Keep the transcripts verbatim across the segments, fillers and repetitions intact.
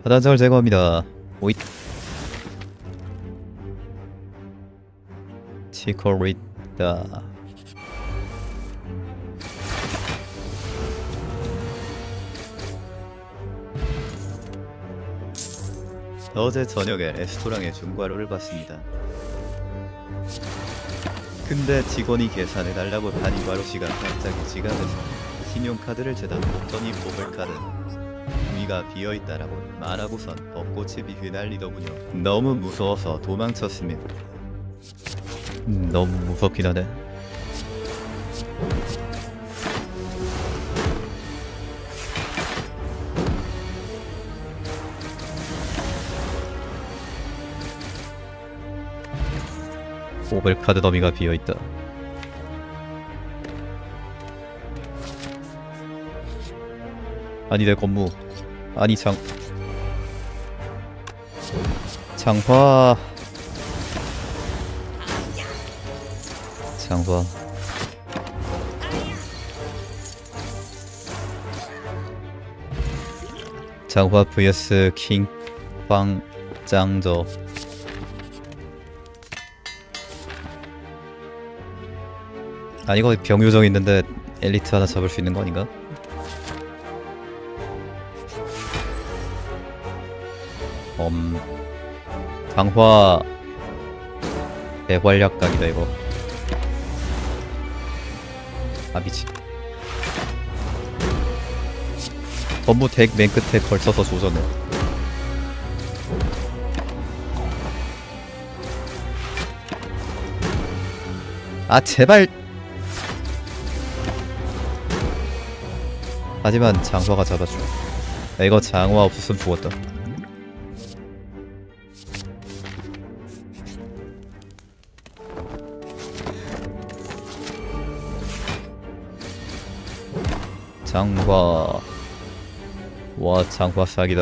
하단장을 제거합니다. 오잇. 치코리다. 어제 저녁에 레스토랑에 중과료를 받습니다. 근데 직원이 계산해달라고 한 과료씨가 갑자기 지갑에서 신용카드를 재다 뽑더니 뽑을 카드 위가 비어있다라고 말하고선 벚꽃이 휘날리더군요. 너무 무서워서 도망쳤습니다. 음, 너무 무섭긴 하네. 뽑을 카드 더미가 비어있다. 아니 내 건무. 아니 장 장화 장화 장화 vs 킹 황짱저. 아니 이거 병요정 있는데 엘리트 하나 잡을 수 있는 거 아닌가? 음... 강화 대활약 각이다 이거. 아 미친. 전부 덱 맨 끝에 걸쳐서 조져내. 아 제발. 하지만 장화가 잡아줘. 야, 이거 장화 없었으면 죽었다. 장화. 와 장화 사기다.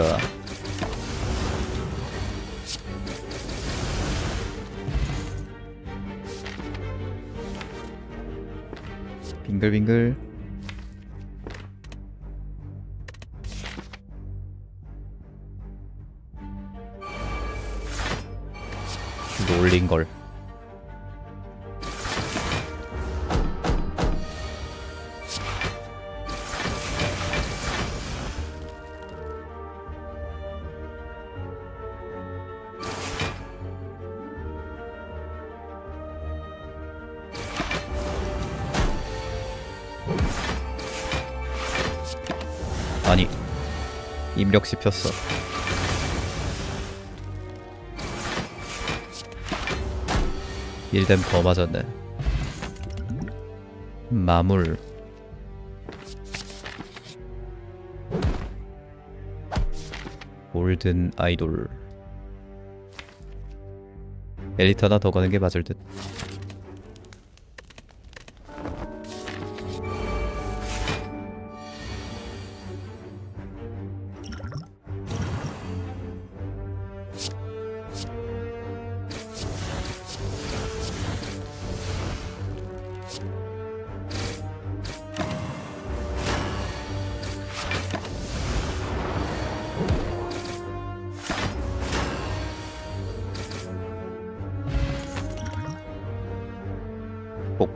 빙글빙글. 놀린걸. 아니 입력 씹혔어. 일댐 더 맞았네. 마물. 골든 아이돌. 엘리트 하나 더 가는 게 맞을 듯. 복.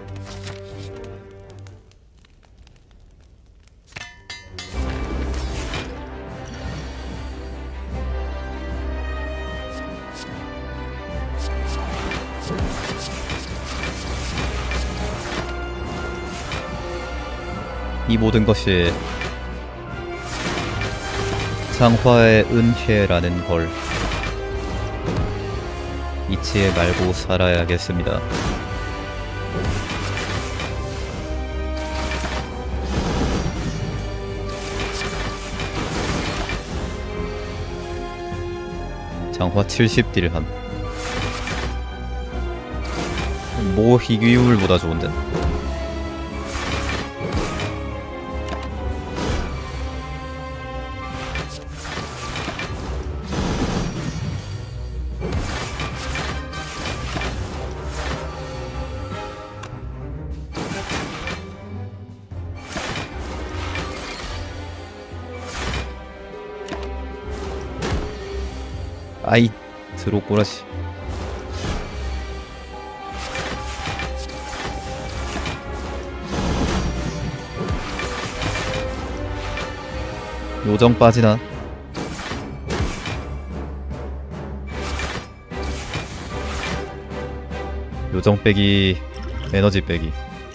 이 모든 것이 장화의 은혜라는 걸 잊지 말고 살아야겠습니다. 장화 칠십 딜함. 모 희귀율보다 좋은데? 아이 드로 꼬라지. 요정 빠지나? 요정 빼기 에너지 빼기.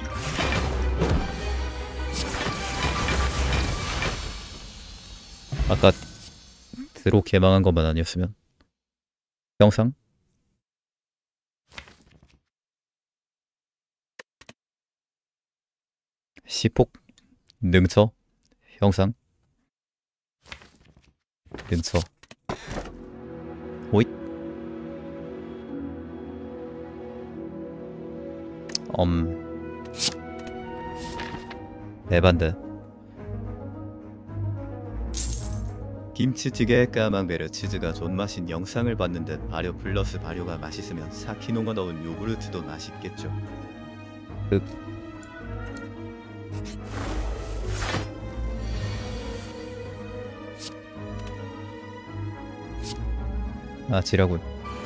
아까 드로 개망한 것만 아니었으면. 영상? 시폭? 능처? 형상? 능처. 오잇? 엄... 에반데. 김치찌개 까망베르 치즈가 존맛인 영상을 봤는데 발효 플러스 발효가 맛있으면 사키노가 넣은 요구르트도 맛있겠죠. 흑. 아 지라군.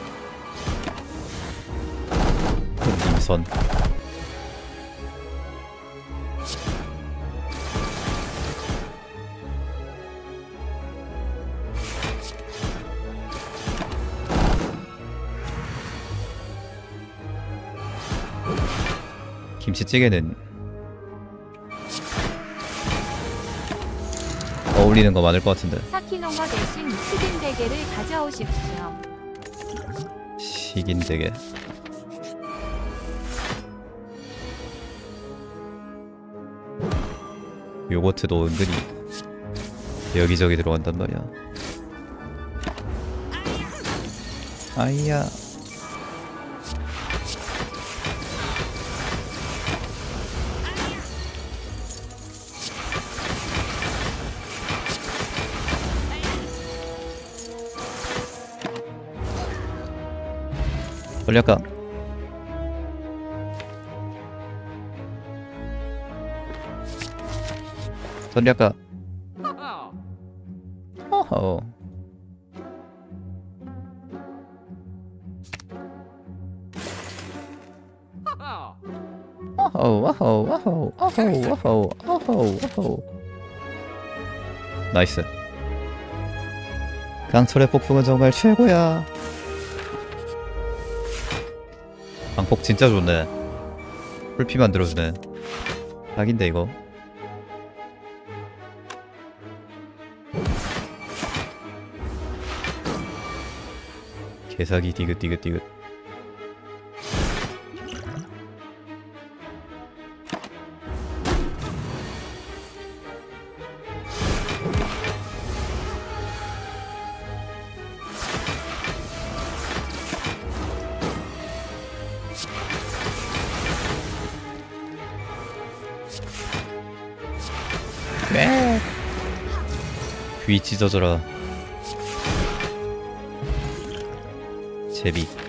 임선. 김치찌개는 어울리는 거 많을 것 같은데. 사키노가 대신 튀김 대게를 가져오십시오. 식인 대게. 요거트도 은근히 여기저기 들어간단 말이야. 아이야. 전략가. 전략가. 어허. 어허 와허 와허 어허 와허 어허 와허. 나이스. 강철의 폭풍은 정말 최고야. 방폭 진짜 좋네. 풀피 만들어주네. 딱인데 이거. 개사기 디귿디귿디귿. 꽤. 귀 찢어져라. 제비.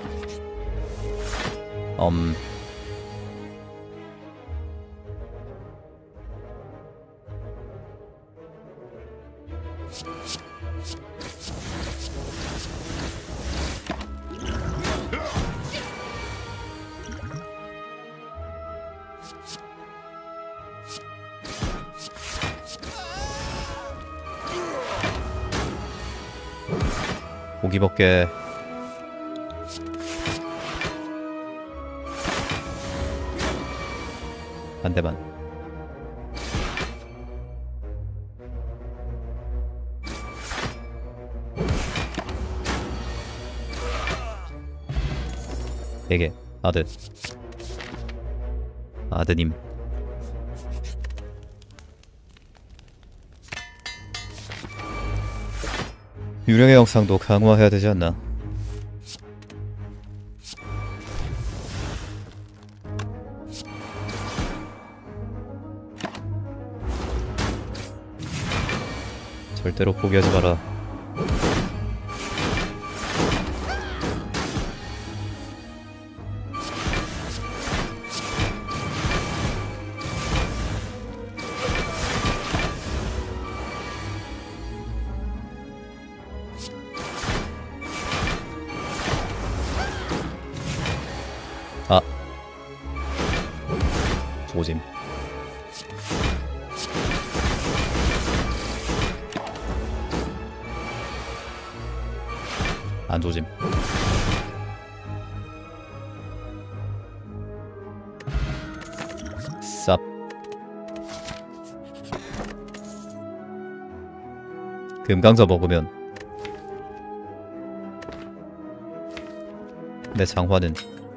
엄. 고기벗게. 한 대만. 되게 아들. 아드님. 유령의 영상도 강화해야 되지 않나? 절대로 포기하지 마라. 조짐. 안 조짐. 쌉. 금강자 먹으면 내 장화는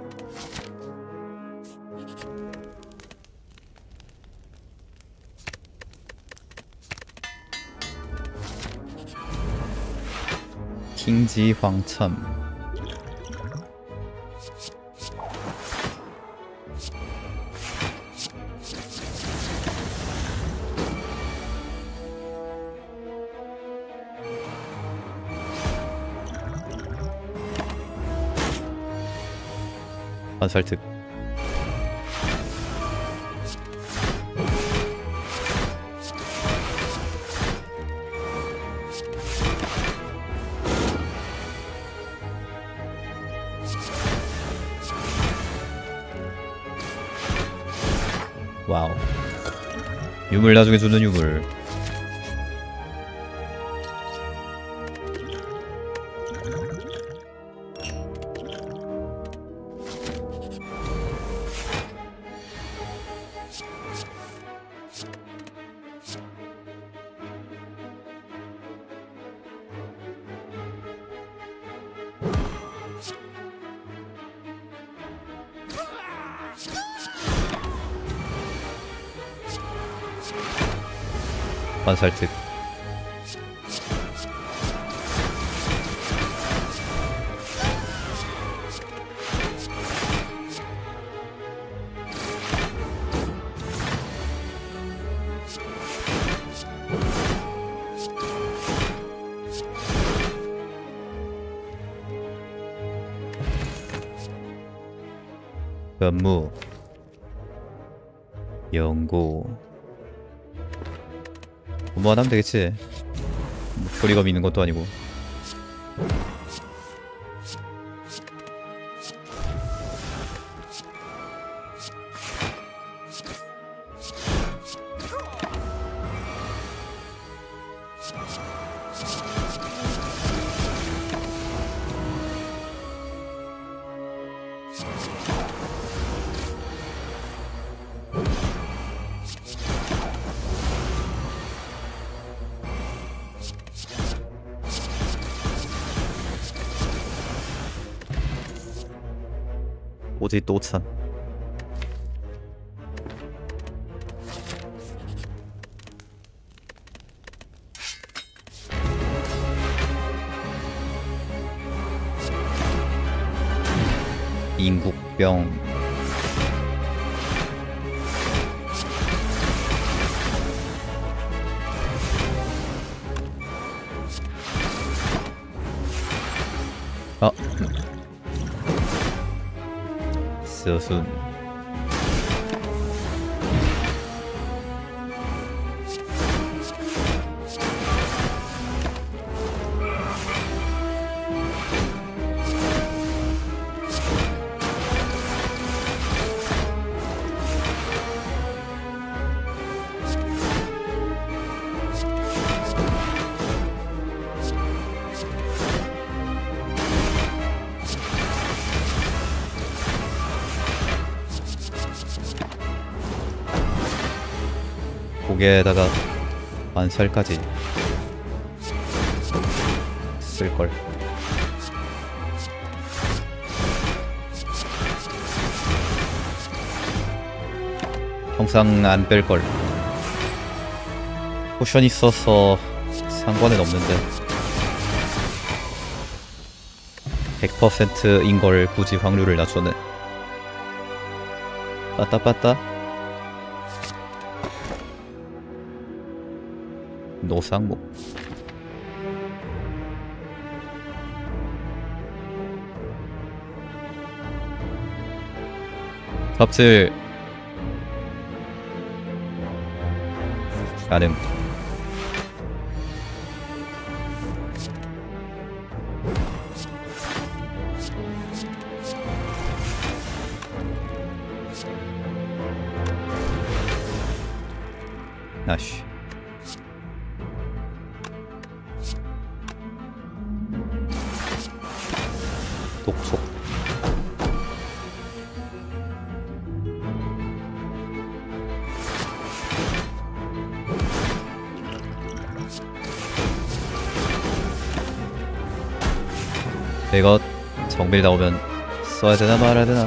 킹지 황참. 반살특. 와우. 유물 나중에 주는 유물. 반살특. 변무. 연고. 뭐만 하면 되겠지. 뭐 조리검 있는 것도 아니고. 오지 또찬. 인국병. 아 스순. 고개에다가 반살까지 쓸걸. 항상 안 뺄걸. 포션 있어서 상관은 없는데 백 퍼센트인 걸 굳이 확률을 낮췄네. 빠따빠따. 노상목. 탑질 가능. 아쉬. 독촉. 이거 정밀 나오면 써야 되나 말아야 되나?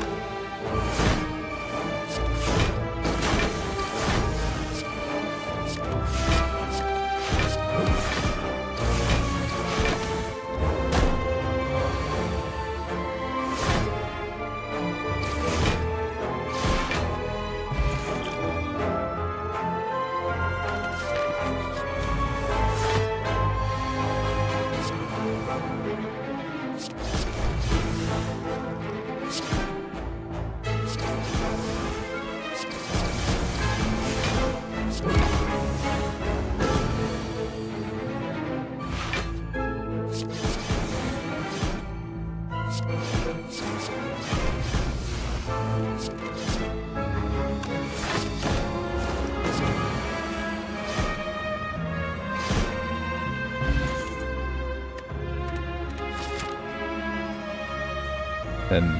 음.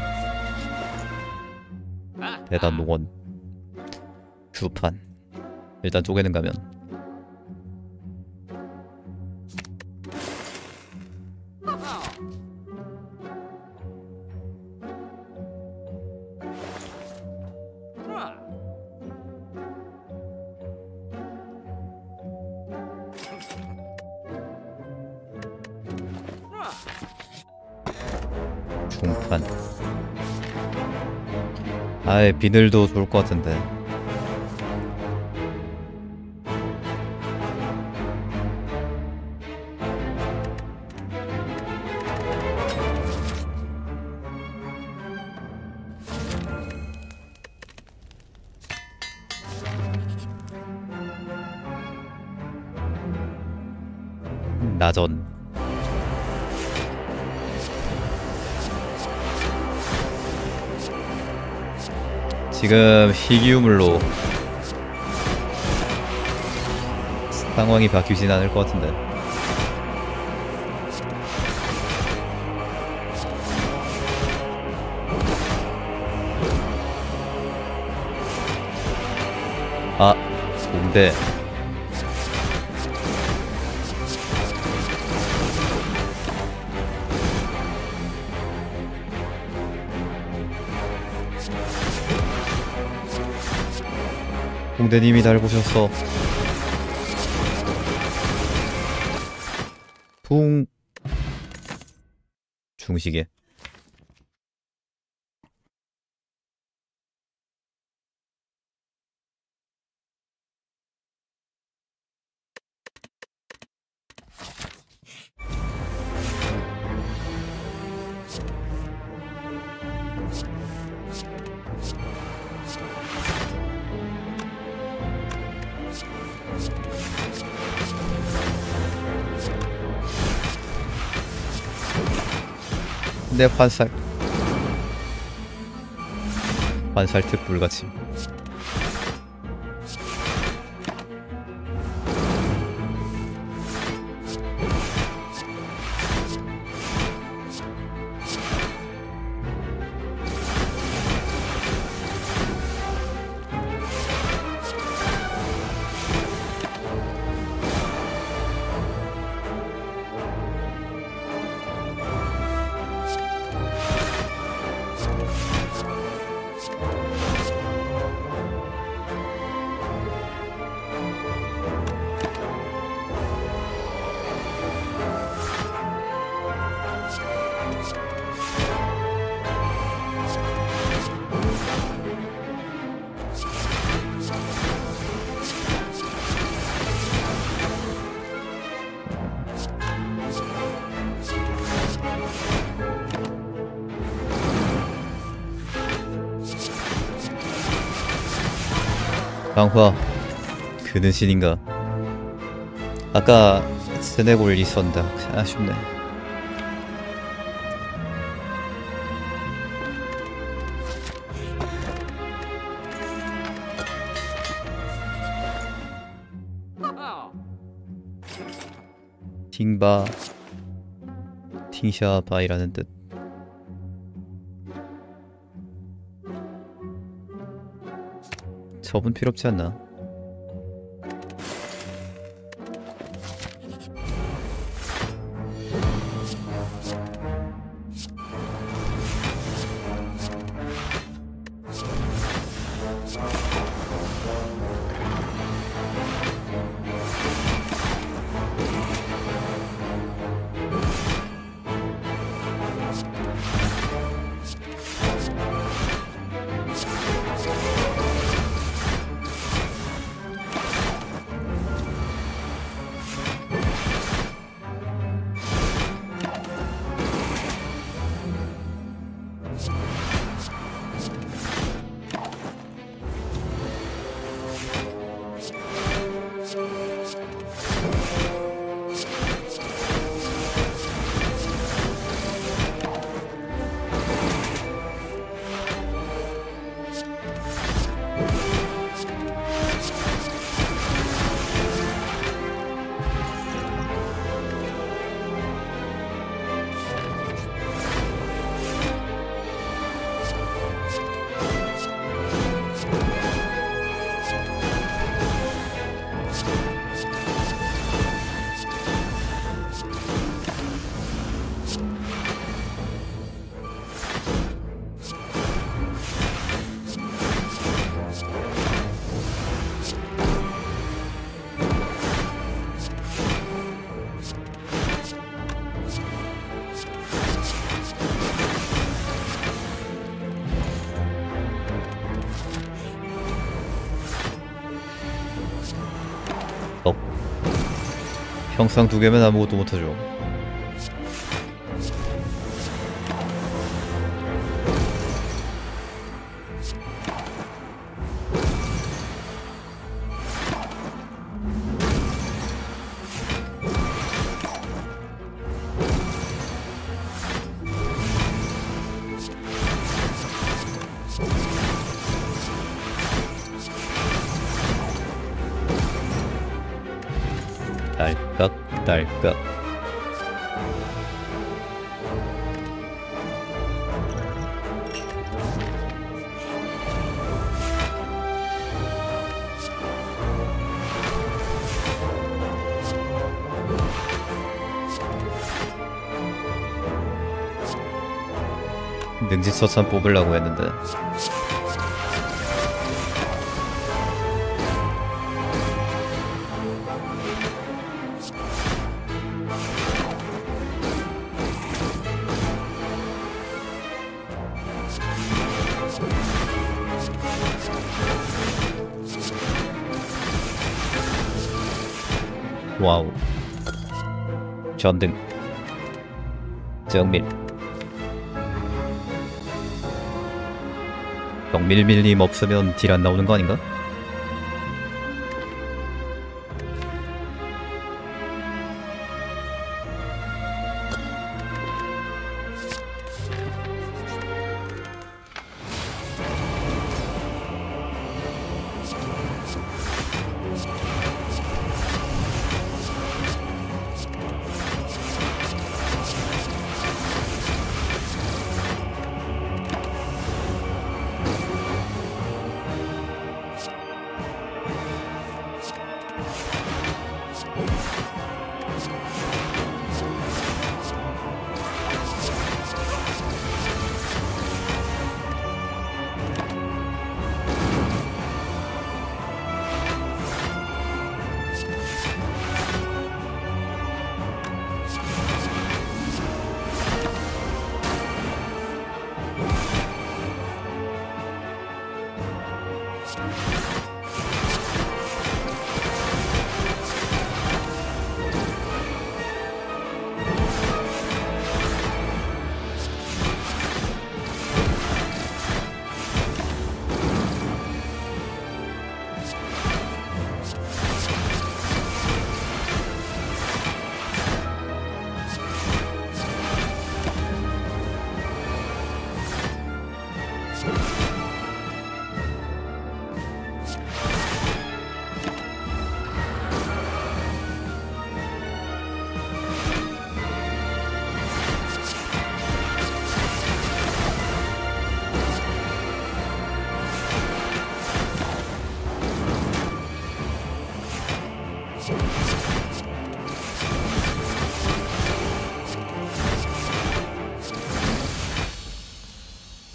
대단 농원 주판. 일단 쪼개는 가면 중판. 아예 비늘도 좋을 것 같은데. 나전. 지금 희귀유물로 상황이 바뀌진 않을 것 같은데. 아, 공대. 공대님이 날 보셨어. 붕. 중시계. 내 환살. 환살 특 불가침. 강화. 그는 신인가? 아까 스네골 있었는데 아쉽네. 팅바 팅샤바이라는 뜻. 접은 필요 없지 않나? 형상 두 개면 아무것도 못하죠. 딸깍 딸깍. 능지처참 뽑으려고 했는데 와우. 전등 정밀 정밀밀림 없으면 딜 안 나오는 거 아닌가?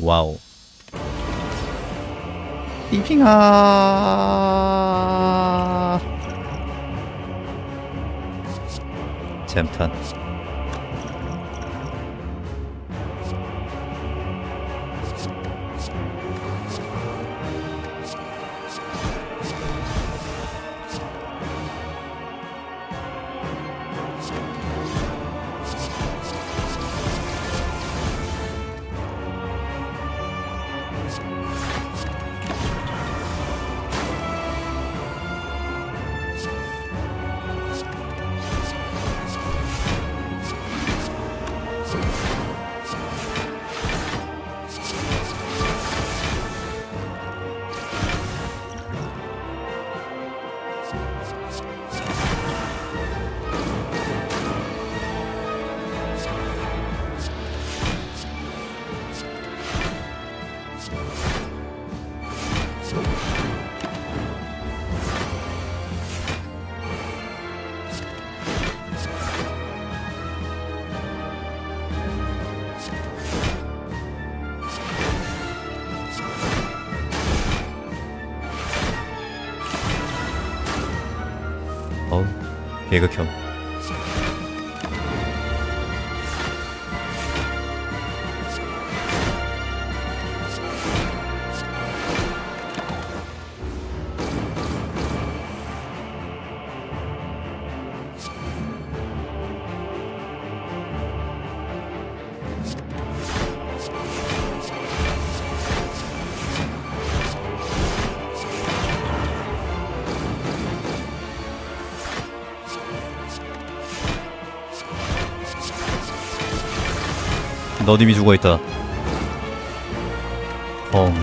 와우. 이핑아. 잼탄. 어우, 개극혐. 넌 이미 죽어있다. 펑.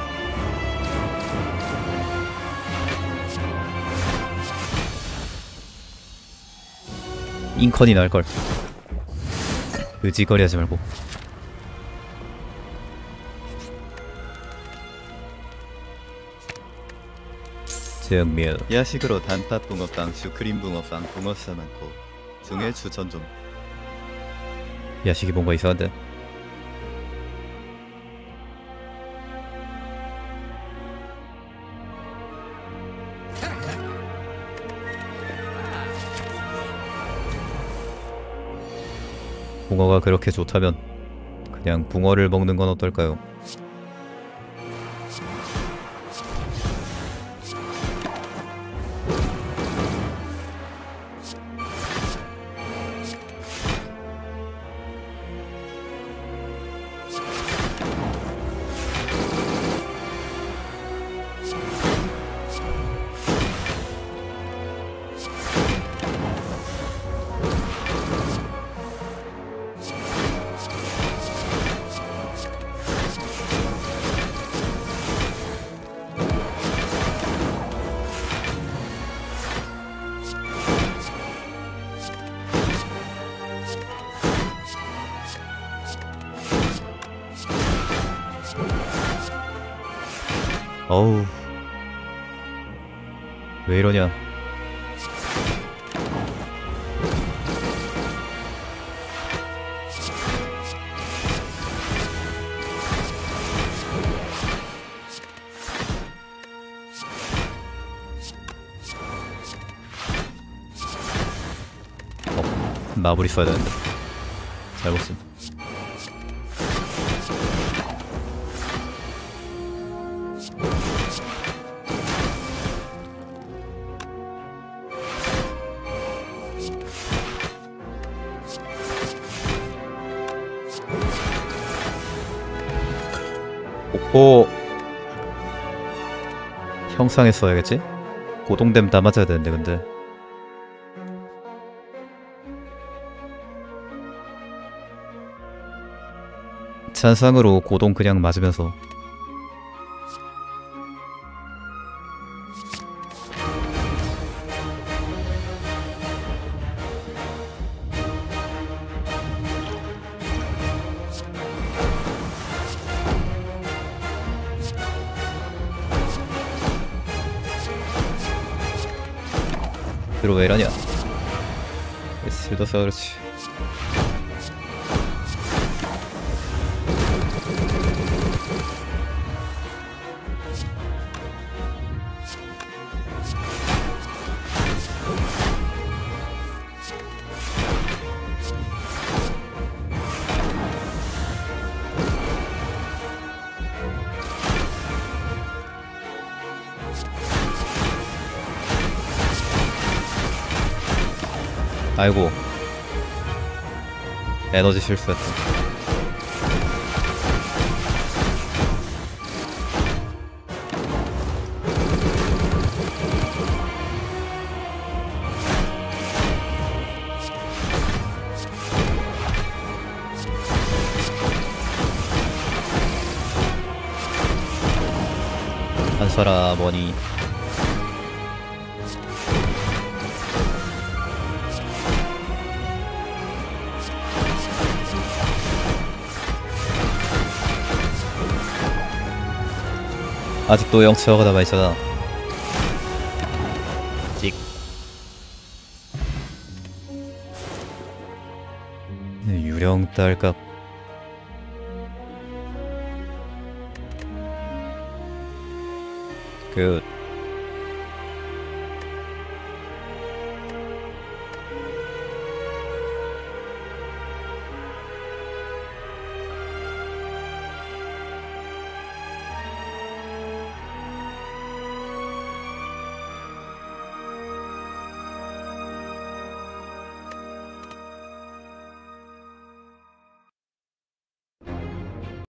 잉컨이 날걸. 의지거리 하지 말고. 정밀. 야식으로 단팥 붕어빵, 슈크림 붕어빵, 붕어싸 많고 중에 추천 좀. 야식이 뭔가 이상한데? 붕어가 그렇게 좋다면 그냥 붕어를 먹는 건 어떨까요? 어우, 왜 이러냐. 어, 마무리 써야 되는데 잘못 쓴. 오, 형상에 써야겠지? 고동댐 다 맞아야 되는데 근데 잔상으로 고동 그냥 맞으면서 들어 왜 이러냐. 슬더서 그렇지. 아이고 에너지 실수했다. 한사라 뭐니. 아직도 영체화가 남아있잖아. 찍. 유령 딸깍. 굿.